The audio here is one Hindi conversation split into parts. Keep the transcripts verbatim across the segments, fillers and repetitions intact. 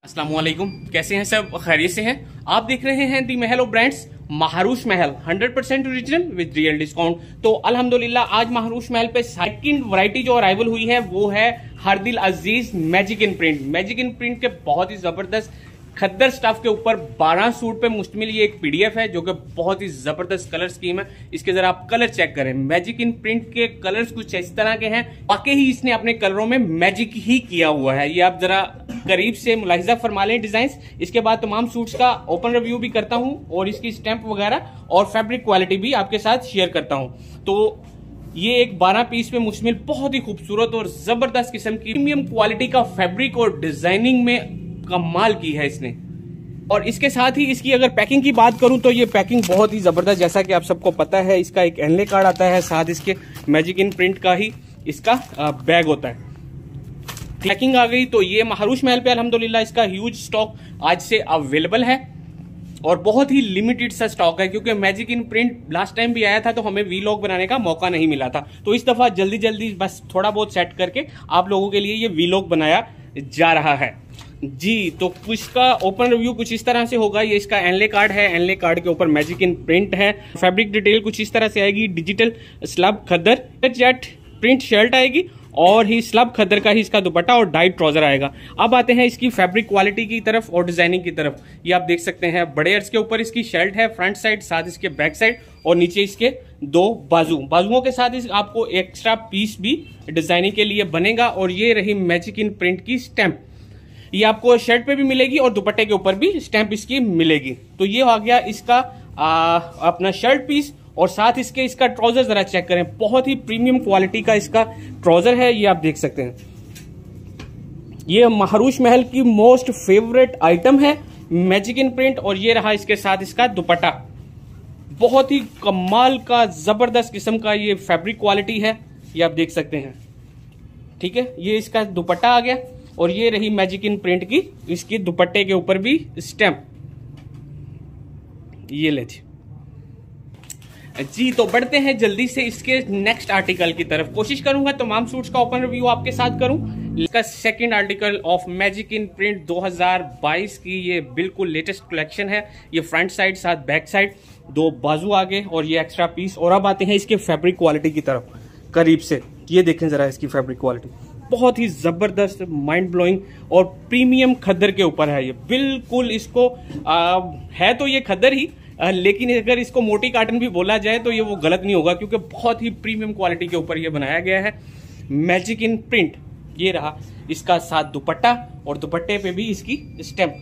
अस्सलाम वालेकुम, कैसे हैं सब? खैरियत से हैं? आप देख रहे हैं दी महल of brands Maharush Mahal hundred percent original with real discount. तो अल्हम्दुलिल्लाह आज महारूश महल पे सेकंड वैरायटी जो अराइवल हुई है वो है हर दिल अजीज magic in print. Magic in print के बहुत ही जबरदस्त खद्दर स्टफ के ऊपर बारह सूट पे मुश्तमिल ये एक पीडीएफ है जो कि बहुत ही जबरदस्त कलर स्कीम है। इसके जरा आप कलर चेक करें। मैजिक इन प्रिंट के कलर्स कुछ इस तरह के हैं, वाकई ही इसने अपने कलरों में मैजिक ही किया हुआ है। ये आप जरा करीब से मुलाहिजा फरमा लें डिजाइन। इसके बाद तमाम सूट्स का ओपन रिव्यू भी करता हूं और इसकी स्टैंप वगैरह और फैब्रिक क्वालिटी भी आपके साथ शेयर करता हूं। तो ये एक बारह पीस में मुश्तमिल बहुत ही खूबसूरत और जबरदस्त किस्म की प्रीमियम क्वालिटी का फैब्रिक और डिजाइनिंग में कमाल की है इसने। और इसके साथ ही इसकी अगर पैकिंग की बात करूं तो ये पैकिंग बहुत ही जबरदस्त, जैसा कि आप सबको पता है इसका एक एनले कार्ड आता है, साथ इसके मैजिक इन प्रिंट का ही इसका बैग होता है। पैकिंग आ गई तो ये महारूश महल पे अल्हम्दुलिल्लाह इसका ह्यूज स्टॉक आज से अवेलेबल है और बहुत ही लिमिटेड सा स्टॉक है, क्योंकि magic in print last time भी आया था तो हमें वीलॉग बनाने का मौका नहीं मिला था। तो इस दफा जल्दी जल्दी बस थोड़ा बहुत सेट करके आप लोगों के लिए ये वीलॉग बनाया जा रहा है जी। तो इसका ओपन रिव्यू कुछ इस तरह से होगा। ये इसका एनले कार्ड है, एनले कार्ड के ऊपर मैजिक इन प्रिंट है। फैब्रिक डिटेल कुछ इस तरह से आएगी, डिजिटल स्लब खद्दर जेट प्रिंट शर्ट आएगी और ही स्लब खद्दर का ही इसका दुपट्टा और डाइट ट्राउजर आएगा। अब आते हैं इसकी फैब्रिक क्वालिटी की तरफ और डिजाइनिंग की तरफ। ये आप देख सकते हैं बड़े अर्ज के ऊपर इसकी शर्ट है, फ्रंट साइड, साथ इसके बैक साइड और नीचे इसके दो बाजू। बाजुओं के साथ इस आपको एक्स्ट्रा पीस भी डिजाइनिंग के लिए बनेगा। और ये रही मैजिक इन प्रिंट की स्टैंप, ये आपको शर्ट पे भी मिलेगी और दुपट्टे के ऊपर भी स्टैंप इसकी मिलेगी। तो ये आ गया इसका आ, अपना शर्ट पीस और साथ इसके इसका ट्राउजर जरा चेक करें। बहुत ही प्रीमियम क्वालिटी का इसका ट्राउजर है, ये आप देख सकते हैं। ये महारूश महल की मोस्ट फेवरेट आइटम है मैजिक इन प्रिंट। और ये रहा इसके साथ इसका दुपट्टा, बहुत ही कमाल का जबरदस्त किस्म का ये फैब्रिक क्वालिटी है, ये आप देख सकते हैं। ठीक है, ये इसका दुपट्टा आ गया और ये रही मैजिक इन प्रिंट की इसकी दुपट्टे के ऊपर भी स्टैंप। ये ले जी जी। तो बढ़ते हैं जल्दी से इसके नेक्स्ट आर्टिकल की तरफ। कोशिश करूंगा तमाम सूट्स का ओपन रिव्यू आपके साथ करूं। इसका second article of magic in print दो हज़ार बाईस की ये बिल्कुल लेटेस्ट कलेक्शन है। ये फ्रंट साइड साथ बैक साइड, दो बाजू आगे और ये एक्स्ट्रा पीस। और अब आते हैं इसके फैब्रिक क्वालिटी की तरफ करीब से। ये देखें जरा इसकी फैब्रिक क्वालिटी, बहुत ही जबरदस्त, माइंड ब्लोइंग और प्रीमियम खद्दर के ऊपर है ये बिल्कुल। इसको आ, है तो ये खद्दर ही आ, लेकिन अगर इसको मोटी काटन भी बोला जाए तो ये वो गलत नहीं होगा, क्योंकि बहुत ही प्रीमियम क्वालिटी के ऊपर ये बनाया गया है मैजिक इन प्रिंट। ये रहा इसका साथ दुपट्टा और दुपट्टे पे भी इसकी स्टैंप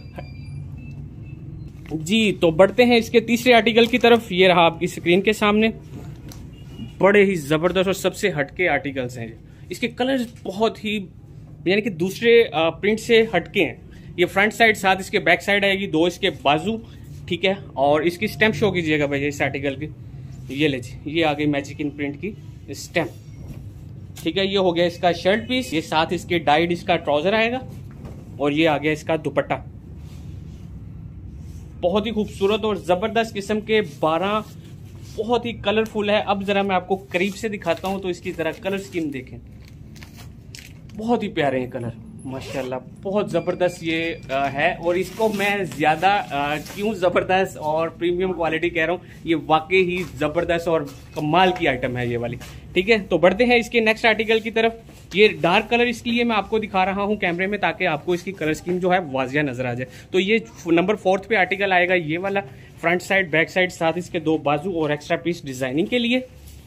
जी। तो बढ़ते हैं इसके तीसरे आर्टिकल की तरफ। ये रहा आपकी स्क्रीन के सामने, बड़े ही जबरदस्त और सबसे हटके आर्टिकल्स हैं। इसके कलर्स बहुत ही यानी कि दूसरे प्रिंट से हटके हैं। ये फ्रंट साइड, साथ इसके बैक साइड आएगी, दो इसके बाजू। ठीक है, और इसकी स्टैंप शो कीजिएगा भैया इस आर्टिकल की। ये ले जी, ये आ गई मैजिक इन प्रिंट की स्टैंप। ठीक है, ये हो गया इसका शर्ट पीस, ये साथ इसके डाइड इसका ट्राउजर आएगा और ये आ गया इसका दुपट्टा। बहुत ही खूबसूरत और जबरदस्त किस्म के बारह, बहुत ही कलरफुल है। अब जरा मैं आपको करीब से दिखाता हूं तो इसकी जरा कलर स्कीम देखें, बहुत ही प्यारे हैं कलर माशाल्लाह, बहुत जबरदस्त ये आ, है। और इसको मैं ज्यादा क्यों जबरदस्त और प्रीमियम क्वालिटी कह रहा हूँ, ये वाकई ही जबरदस्त और कमाल की आइटम है ये वाली। ठीक है, तो बढ़ते हैं इसके नेक्स्ट आर्टिकल की तरफ। ये डार्क कलर इसलिए मैं आपको दिखा रहा हूँ कैमरे में ताकि आपको इसकी कलर स्कीम जो है वाजिया नजर आ जाए। तो ये नंबर फोर्थ पे आर्टिकल आएगा, ये वाला फ्रंट साइड, बैक साइड, साथ इसके दो बाजू और एक्स्ट्रा पीस डिजाइनिंग के लिए।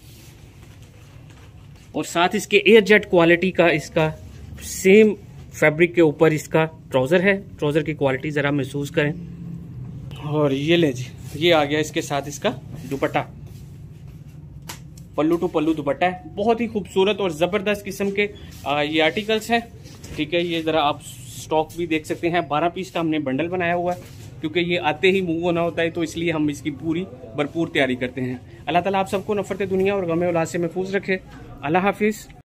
और साथ इसके एयर जेट क्वालिटी का इसका सेम फैब्रिक के ऊपर इसका ट्राउजर है। ट्राउजर की क्वालिटी जरा महसूस करें। और ये ले जी, ये आ गया इसके साथ इसका दुपट्टा, पल्लू टू पल्लू दुपट्टा है। बहुत ही खूबसूरत और जबरदस्त किस्म के आ, ये आर्टिकल्स हैं। ठीक है, ये जरा आप स्टॉक भी देख सकते हैं। बारह पीस का हमने बंडल बनाया हुआ है, क्योंकि ये आते ही मूव होना होता है, तो इसलिए हम इसकी पूरी भरपूर तैयारी करते हैं। अल्लाह ताला आप सबको नफरत दुनिया और गमे औलाद से महफूज रखे। अल्लाह हाफिज।